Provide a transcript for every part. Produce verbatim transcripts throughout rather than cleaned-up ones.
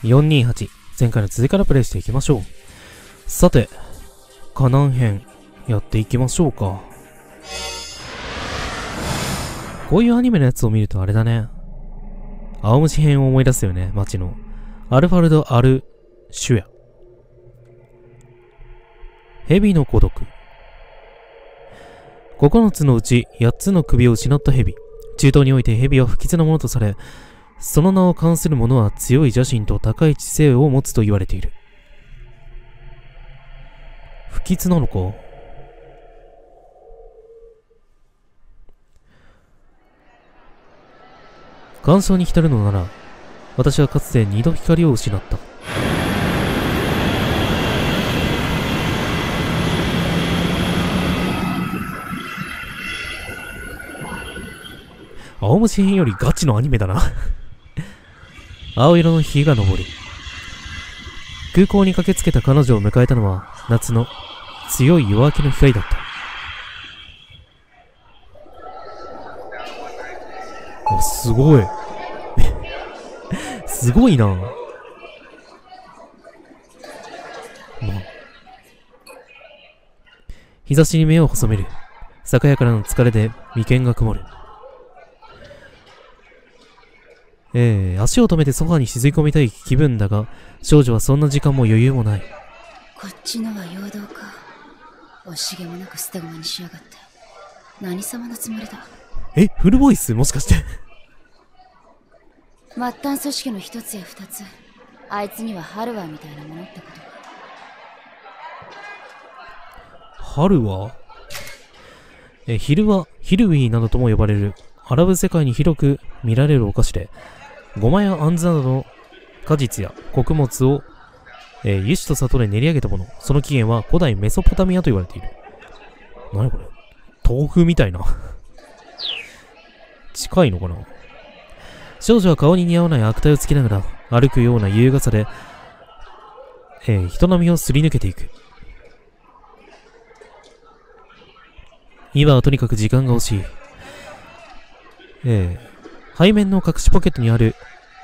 よんにーはち、前回の続きからプレイしていきましょう。さて、カナン編、やっていきましょうか。こういうアニメのやつを見るとあれだね。青虫編を思い出すよね、街の。アルファルド・アル・シュヤ。蛇の孤独。ここのつのうちやっつの首を失った蛇。中東において蛇は不吉なものとされ、その名を冠する者は強い邪心と高い知性を持つと言われている。不吉なのか。感傷に浸るのなら、私はかつて二度光を失った。青虫編よりガチのアニメだな青色の日が昇る。空港に駆けつけた彼女を迎えたのは夏の強い夜明けの光だった。あ、すごいすごいな。まあ、日差しに目を細める。昨夜からの疲れで眉間が曇る。えー、足を止めてソファに沈み込みたい気分だが、少女はそんな時間も余裕もない。 こっちのは陽動か。惜しげもなく捨て駒にしやがって。何様のつもりだ。 え、フルボイスもしかして末端組織の一つや二つ。あいつにはハルワーみたいなものってことか。 ハルワーえ、ヒルはヒルウィーなどとも呼ばれるアラブ世界に広く見られるお菓子で、ゴマやアンズなどの果実や穀物を、えー、油脂と砂糖で練り上げたもの。その起源は古代メソポタミアと言われている。何これ、豆腐みたいな近いのかな。少女は顔に似合わない悪態をつきながら歩くような優雅さで、えー、人波をすり抜けていく。今はとにかく時間が欲しい。えー、背面の隠しポケットにある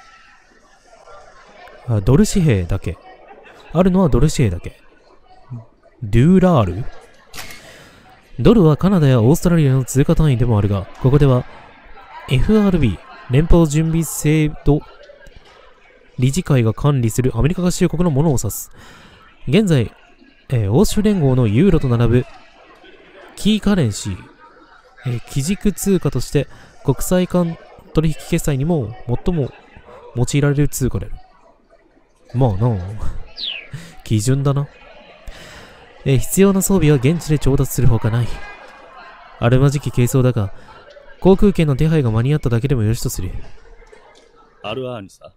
あドル紙幣だけ。あるのはドル紙幣だけ。ドゥーラール。ドルはカナダやオーストラリアの通貨単位でもあるが、ここでは エフアールビー 連邦準備制度理事会が管理するアメリカ合衆国のものを指す。現在、えー、欧州連合のユーロと並ぶキーカレンシー、えー、基軸通貨として国際間取引決済にも最も用いられる通貨である。まあなあ基準だな。えー、必要な装備は現地で調達するほかない。あるまじき軽装だが、航空券の手配が間に合っただけでもよしとする。 アルアーニサ。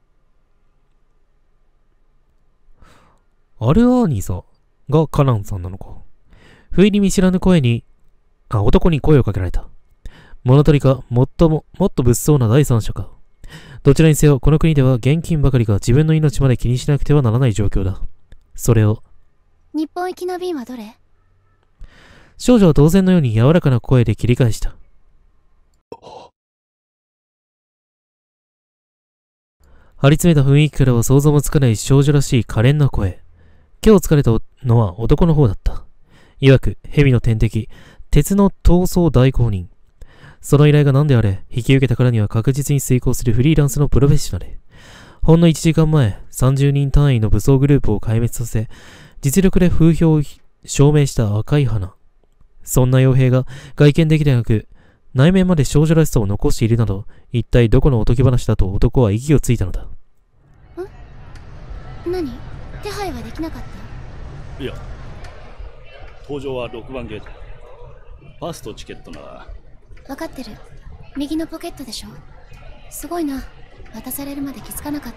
アルアーニサがカナンさんなのか。不意に見知らぬ声に、あ、男に声をかけられた。物取りか、もっとも、もっと物騒な第三者か。どちらにせよ、この国では現金ばかりが自分の命まで気にしなくてはならない状況だ。それを。 日本行きの便はどれ？ 少女は当然のように柔らかな声で切り返した。張り詰めた雰囲気からは想像もつかない少女らしい可憐な声。今日疲れたのは男の方だった。曰く、蛇の天敵、鉄の逃走代行人。その依頼が何であれ、引き受けたからには確実に遂行するフリーランスのプロフェッショナル。ほんのいちじかんまえ、さんじゅうにん単位の武装グループを壊滅させ、実力で風評を証明した赤い花。そんな傭兵が外見だけでなく、内面まで少女らしさを残しているなど、一体どこのおとぎ話だと男は息をついたのだ。ん？ 何？手配はできなかった？ いや、搭乗はろくばんゲート。ファーストチケットなら。 分かってる。右のポケットでしょ。すごいな。渡されるまで気づかなかった。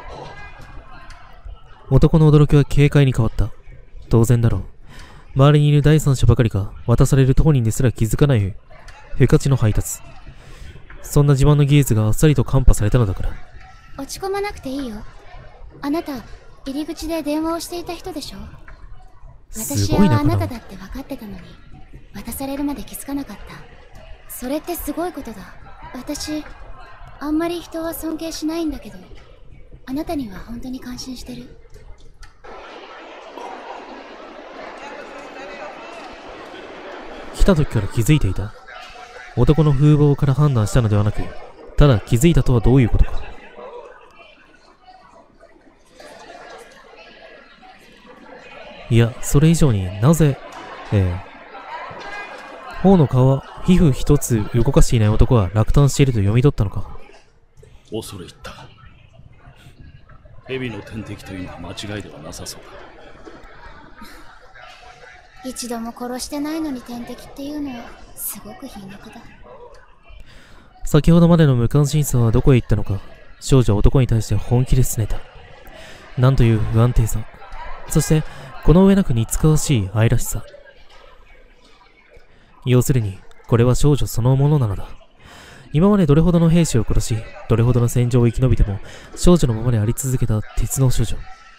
男の驚きは軽快に変わった。当然だろう。周りにいる第三者ばかりが渡される当人ですら気づかない不価値の配達。そんな自慢の技術があっさりと看破されたのだから。 落ち込まなくていいよ。あなた、入り口で電話をしていた人でしょ。私はあなただって分かってたのに、渡されるまで気づかなかった。それってすごいことだ。私、あんまり人は尊敬しないんだけど。 あなたには本当に感心してる。 来た時から気づいていた。男の風貌から判断したのではなく、ただ気づいたとはどういうことか。いや、それ以上になぜ、えー、頬の皮、皮膚一つ動かしていない男は落胆していると読み取ったのか。 恐れ入った。蛇の天敵というのは間違いではなさそうだ。 一度も殺してないのに天敵っていうのはすごく皮肉だ。 先ほどまでの無関心さはどこへ行ったのか。少女は男に対して本気で拗ねた。なんという不安定さ。そしてこの上なく似つかわしい愛らしさ。要するにこれは少女そのものなのだ。今までどれほどの兵士を殺し、どれほどの戦場を生き延びても少女のままであり続けた鉄の少女。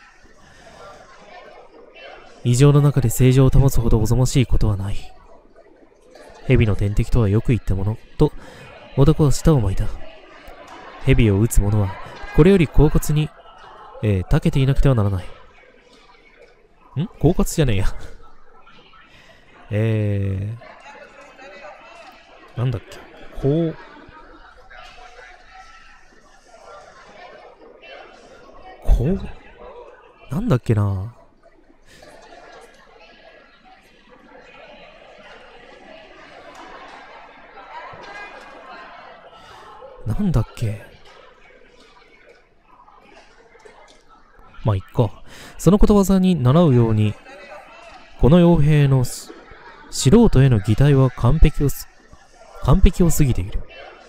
異常の中で正常を保つほどおぞましいことはない。蛇の天敵とはよく言ったものと男は舌を巻いた。蛇を撃つ者はこれより狡猾に、えー、長けていなくてはならない。ん狡猾じゃねえやえーなんだっけこうこうなんだっけななんだっけまあ、いっか。そのことわざに習うように、この傭兵の素人への擬態は完璧をす、完璧を過ぎている。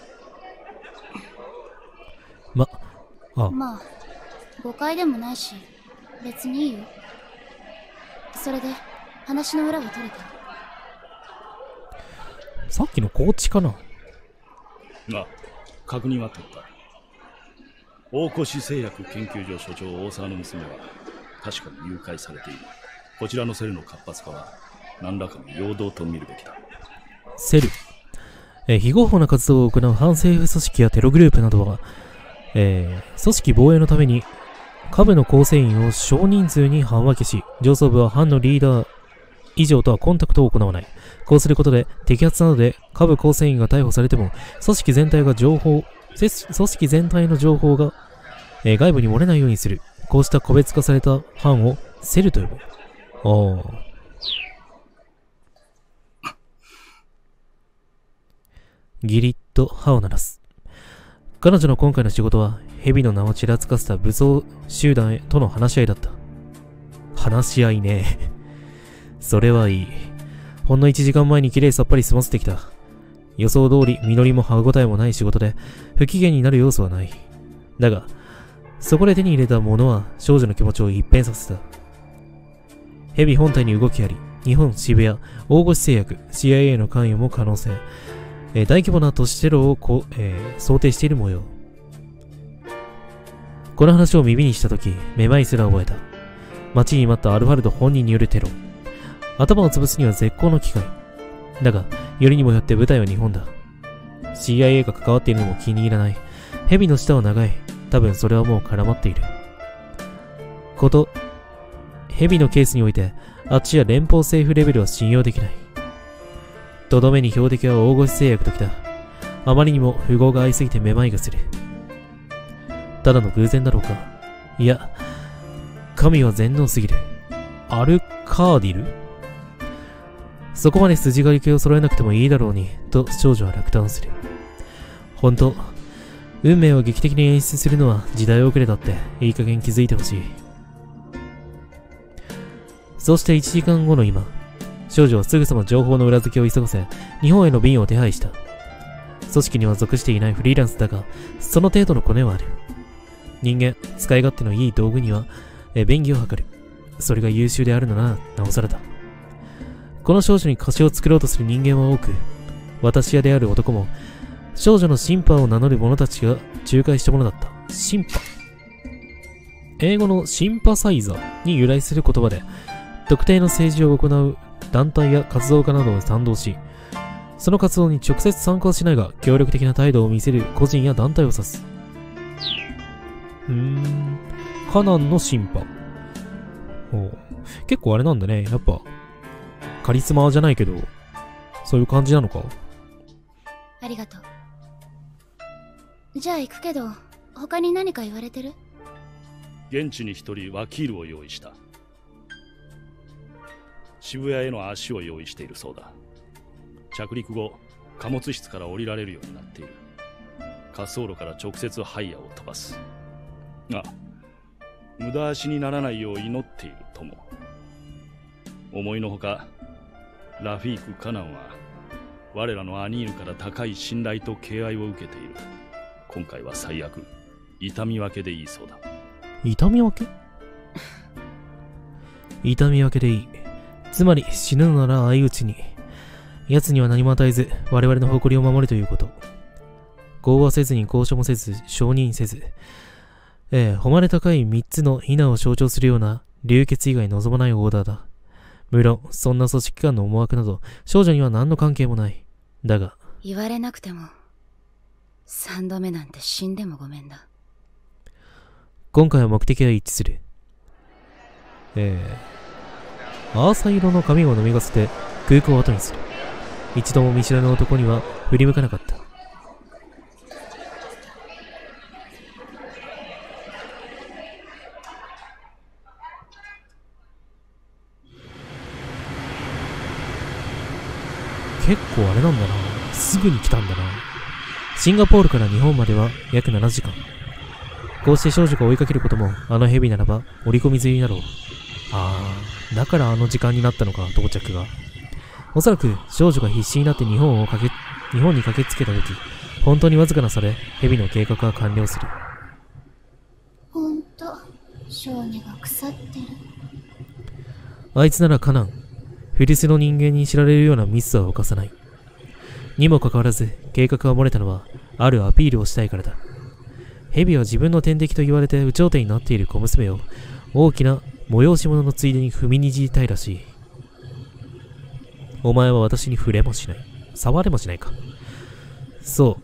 ま、あ。 まあ、誤解でもないし、別にいいよ。それで、話の裏は取れた。 さっきのコーチかな。 ああ、確認は取った。大越製薬研究所所長大沢の娘は確かに誘拐されている。こちらのセルの活発化は何らかの陽動と見るべきだ。 セル、えー、非合法な活動を行う反政府組織やテログループなどは、えー、組織防衛のために下部の構成員を少人数に班分けし、上層部は班のリーダー以上とはコンタクトを行わない。こうすることで摘発などで下部構成員が逮捕されても組織全体が情報組織全体の情報が、えー、外部に漏れないようにする。こうした個別化された班をセルと呼ぶ。ああ。ギリッと歯を鳴らす。彼女の今回の仕事は蛇の名をちらつかせた武装集団へとの話し合いだった。話し合いね。それはいい。ほんのいちじかんまえにきれいさっぱり済ませてきた。予想通り実りも歯応えもない仕事で不機嫌になる要素はない。だがそこで手に入れたものは少女の気持ちを一変させた。蛇本体に動きあり、日本渋谷大越製薬 シーアイエー の関与も可能性、えー、大規模な都市テロをこ、えー、想定している模様。この話を耳にしたときめまいすら覚えた。待ちに待ったアルファルド本人によるテロ。頭を潰すには絶好の機会。だがよりにもよって舞台は日本だ。 シーアイエー が関わっているのも気に入らない。蛇の舌は長い。多分それはもう絡まっている。こと、蛇のケースにおいて、あっちや連邦政府レベルは信用できない。とどめに標的は大越製薬ときた。あまりにも符号が合いすぎてめまいがする。ただの偶然だろうか。いや、神は全能すぎる。アルカーディル？そこまで筋書きを揃えなくてもいいだろうに、と少女は落胆する。本当、運命を劇的に演出するのは時代遅れだっていい加減気づいてほしい。そしていちじかんごの今、少女はすぐさま情報の裏付けを急がせ、日本への便を手配した。組織には属していないフリーランスだが、その程度のコネはある。人間、使い勝手のいい道具には、え便宜を図る。それが優秀であるのなら、なおさらだ。この少女に貸しを作ろうとする人間は多く、私屋である男も、少女のシンパを名乗る者たちが仲介したものだった。シンパ。英語のシンパサイザーに由来する言葉で、特定の政治を行う団体や活動家などを賛同し、その活動に直接参加はしないが協力的な態度を見せる個人や団体を指す。 うーん。カナンの審判。ほう。結構あれなんだね。やっぱ、カリスマじゃないけど、そういう感じなのか。 ありがとう。じゃあ行くけど、他に何か言われてる？ 現地に一人ワキールを用意した。渋谷への足を用意しているそうだ。着陸後、貨物室から降りられるようになっている。滑走路から直接ハイヤーを飛ばすが、無駄足にならないよう祈っているとも。思いのほかラフィーク・カナンは我らのアニーヌから高い信頼と敬愛を受けている。今回は最悪、痛み分けでいいそうだ。 痛み分け痛み分けでいい。つまり死ぬのなら相打ちに。奴には何も与えず我々の誇りを守るということ。合和せずに交渉もせず承認せず、ええ、誉れ高い三つの非難を象徴するような流血以外望まないオーダーだ。無論そんな組織間の思惑など少女には何の関係もない。だが言われなくても三度目なんて死んでもごめんだ。 今回は目的が一致する。ええ、アーサ色の髪を飲み込ませて空港を後にする。一度も見知らぬ男には振り向かなかった。結構あれなんだな。すぐに来たんだな。シンガポールから日本までは約ななじかん。こうして少女が追いかけることもあの蛇ならば折り込み済みだろう。ああ、だからあの時間になったのか、到着が。おそらく少女が必死になって日本をかけ、日本に駆けつけた時、本当にわずかな差で蛇の計画は完了する。 ほんと、少女が腐ってる。 あいつならカナン。古巣の人間に知られるようなミスは犯さない。にもかかわらず、計画が漏れたのは、あるアピールをしたいからだ。蛇は自分の天敵と言われて有頂天になっている小娘を、大きな催し物のついでに踏みにじりたいらしい。お前は私に触れもしない。触れもしないか。そう。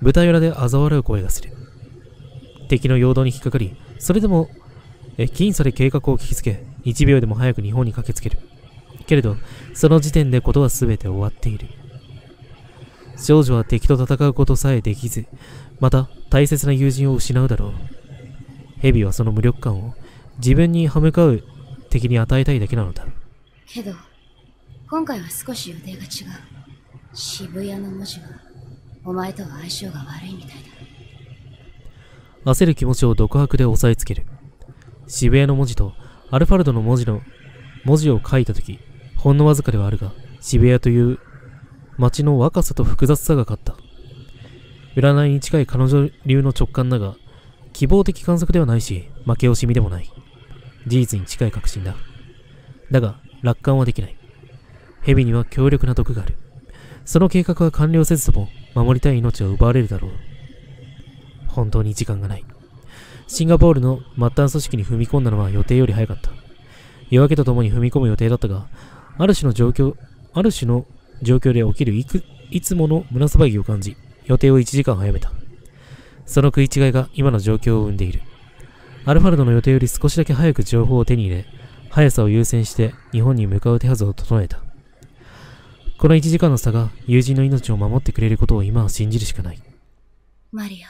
舞台裏で嘲笑う声がする。敵の陽動に引っかかり、それでも、え、僅差で計画を聞きつけ、一秒でも早く日本に駆けつける。けれど、その時点でことはすべて終わっている。少女は敵と戦うことさえできず、また大切な友人を失うだろう。蛇はその無力感を自分に歯向かう敵に与えたいだけなのだ。 けど、今回は少し予定が違う。渋谷の文字は、お前とは相性が悪いみたいだ。焦る気持ちを独白で押さえつける。渋谷の文字とアルファルドの文字の文字を書いたとき、ほんのわずかではあるが、渋谷という街の若さと複雑さが勝った。占いに近い彼女流の直感だが、希望的観測ではないし、負け惜しみでもない。事実に近い確信だ。だが、楽観はできない。蛇には強力な毒がある。その計画は完了せずとも、守りたい命を奪われるだろう。本当に時間がない。シンガポールの末端組織に踏み込んだのは予定より早かった。夜明けとともに踏み込む予定だったが、ある種の状況、ある種の状況で起きるいく、いつもの胸騒ぎを感じ、予定をいちじかん早めた。その食い違いが今の状況を生んでいる。アルファルドの予定より少しだけ早く情報を手に入れ、速さを優先して日本に向かう手はずを整えた。このいちじかんの差が友人の命を守ってくれることを今は信じるしかない。 マリア。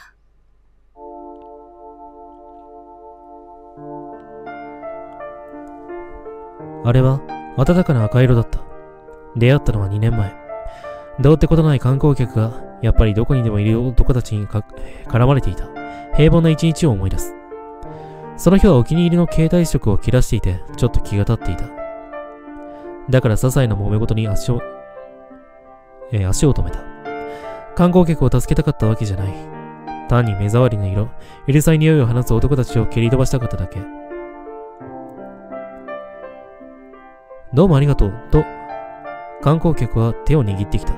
あれは暖かな赤色だった。出会ったのはにねんまえ。どうってことない観光客がやっぱりどこにでもいる男たちにか絡まれていた平凡な一日を思い出す。その日はお気に入りの携帯色を切らしていてちょっと気が立っていた。だから些細な揉め事に足を、えー、足を止めた。観光客を助けたかったわけじゃない。単に目障りな色、うるさい匂いを放つ男たちを蹴り飛ばしたかっただけ。どうもありがとう、と、観光客は手を握ってきた。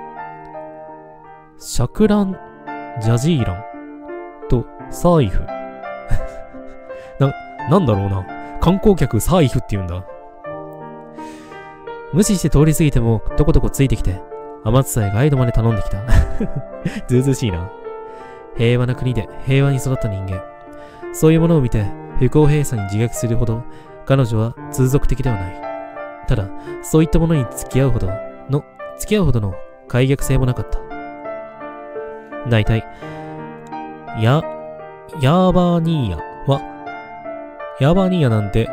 シャクラン・ジャジーランとサーイフ。な、なんだろうな。観光客サーイフって言うんだ。無視して通り過ぎてもとことこついてきて、天津さえガイドまで頼んできた。ずうずうしいな。平和な国で平和に育った人間。 そういうものを見て不公平さに自虐するほど彼女は通俗的ではない。ただ、そういったものに付き合うほどの、付き合うほどの快逆性もなかった。だいたい、や、ヤーバーニーヤは、ヤーバーニーヤなんて、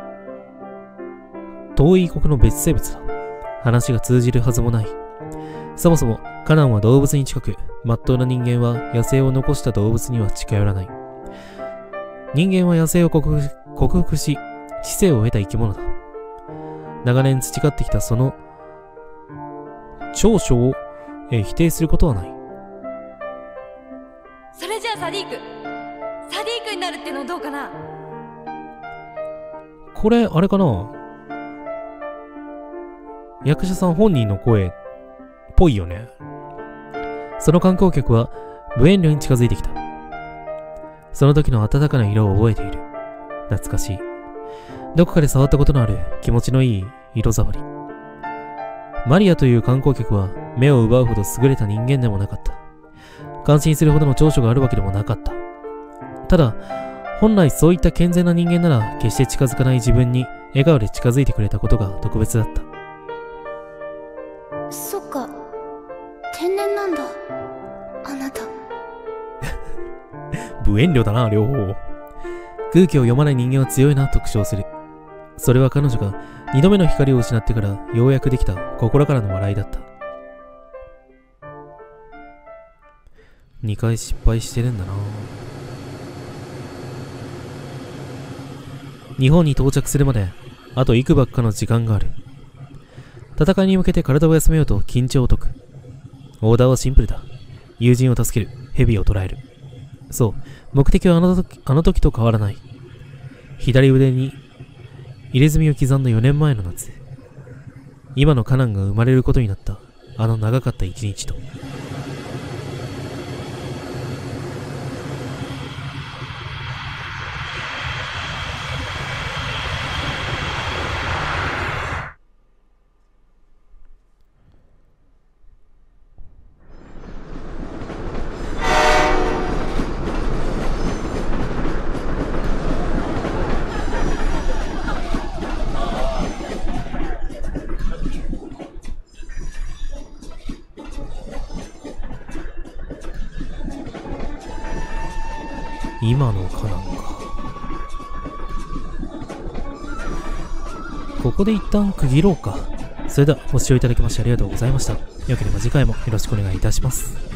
遠い国の別生物だ。話が通じるはずもない。そもそも、カナンは動物に近く、真っ当な人間は野生を残した動物には近寄らない。人間は野生を克服、克服し、知性を得た生き物だ。長年培ってきたその、長所を、えー、否定することはない。 それじゃあサディークサディークになるってのどうかな。 これ、あれかな、役者さん本人の声っぽいよね。その観光客は無遠慮に近づいてきた。その時の温かな色を覚えている。懐かしい。どこかで触ったことのある気持ちのいい色触り。マリアという観光客は目を奪うほど優れた人間でもなかった。感心するほどの長所があるわけでもなかった。ただ、本来そういった健全な人間なら決して近づかない自分に笑顔で近づいてくれたことが特別だった。 そっか、天然なんだ、あなた。 無遠慮だな、両方。空気を読まない人間は強いなと苦笑する。それは彼女が二度目の光を失ってからようやくできた心からの笑いだった。二回失敗してるんだな。日本に到着するまであと幾ばっかの時間がある。戦いに向けて体を休めようと緊張を解く。オーダーはシンプルだ。友人を助ける。蛇を捕らえる。そう、目的はあの時、あの時と変わらない。左腕に入れ墨を刻んだよねんまえの夏。今のカナンが生まれることになったあの長かった一日と。今のカナンか。ここで一旦区切ろうか。それではご視聴いただきましてありがとうございました。よければ次回もよろしくお願いいたします。